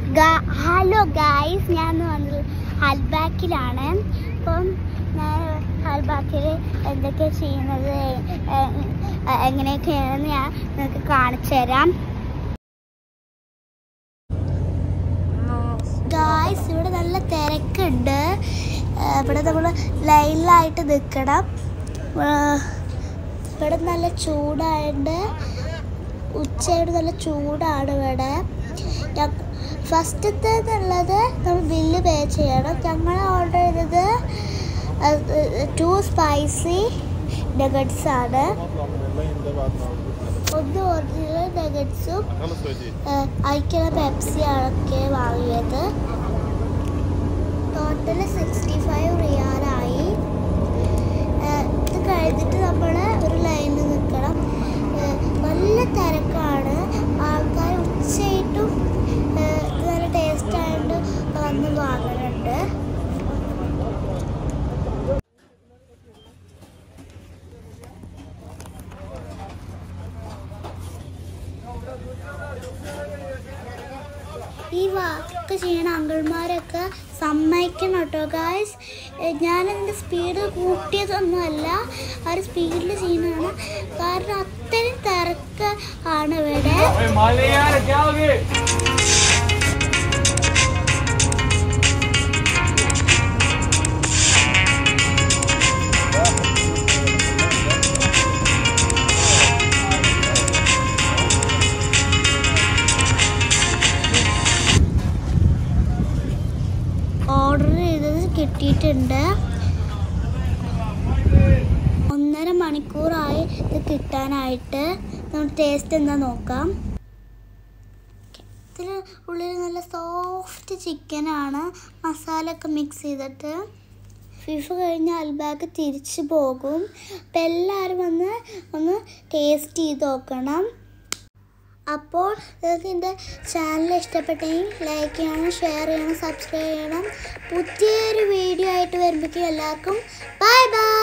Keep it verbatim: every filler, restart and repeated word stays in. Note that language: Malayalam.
ഹലോ ഗായ്സ്, ഞാൻ വന്നത് ഹൽബാക്കിലാണ്. അപ്പം ഞാൻ ഹൽബാക്കിൽ എന്തൊക്കെ ചെയ്യുന്നത് എങ്ങനെയൊക്കെയാണെന്ന് ഞാൻ നിങ്ങൾക്ക് കാണിച്ചു തരാം. ഗായ്സ്, ഇവിടെ നല്ല തിരക്കുണ്ട്. ഇവിടെ നമ്മൾ ലൈനിലായിട്ട് നിൽക്കണം. ഇവിടെ നല്ല ചൂടായിട്ട് ഉച്ചയായിട്ട് നല്ല ചൂടാണ് ഇവിടെ. ഫസ്റ്റത്തെ എന്നുള്ളത് നമ്മൾ ബില്ല് പേ ചെയ്യണം. ഞങ്ങൾ ഓർഡർ ചെയ്തത് ടു സ്പൈസി നഗറ്റ്സ് ആണ്. ഒന്ന് ഒറിജിനൽ നഗറ്റ്സും അതിക്കുള്ള പെപ്സിയാണൊക്കെ വാങ്ങിയത്. ടോട്ടൽ സിക്സ്റ്റി ഫൈവ് റിയാലായി. ഇത് കഴിഞ്ഞിട്ട് നമ്മൾ ഒരു ലൈനിൽ നിൽക്കണം. നല്ല തിരക്കാണ്. ആൾക്കാർ ഉച്ചയായിട്ടും നല്ല ടേസ്റ്റായിട്ട് വന്ന് വാങ്ങുന്നുണ്ട്. ഈ വർക്ക് ചെയ്യണ അങ്കിൾമാരൊക്കെ സമ്മതിക്കണം കേട്ടോ ഗായ്സ്. ഞാനതിൻ്റെ സ്പീഡ് കൂട്ടിയതൊന്നുമല്ല, ആ ഒരു സ്പീഡിൽ ചെയ്യുന്നതാണ്. കാരണം അത്രയും തിരക്ക് ആണ് ഇവിടെ. ഓർഡർ ചെയ്തത് കിട്ടിയിട്ടുണ്ട്. ഒന്നര മണിക്കൂറായി ഇത് കിട്ടാനായിട്ട്. നമുക്ക് ടേസ്റ്റ് എന്താ നോക്കാം. ഇതിൽ ഉള്ളിൽ നല്ല സോഫ്റ്റ് ചിക്കനാണ്, മസാല ഒക്കെ മിക്സ് ചെയ്തിട്ട്. ഫിഫ കഴിഞ്ഞ് അൽബാക്ക് തിരിച്ചു പോകും. അപ്പം എല്ലാവരും വന്ന് ഒന്ന് ടേസ്റ്റ് ചെയ്ത് നോക്കണം. അപ്പോൾ നിങ്ങൾക്ക് എൻ്റെ ചാനൽ ഇഷ്ടപ്പെട്ടെങ്കിൽ ലൈക്ക് ചെയ്യണം, ഷെയർ ചെയ്യണം, സബ്സ്ക്രൈബ് ചെയ്യണം. പുതിയൊരു വീഡിയോ ആയിട്ട് വരുമ്പോഴേക്കും എല്ലാവർക്കും ബൈ ബൈ.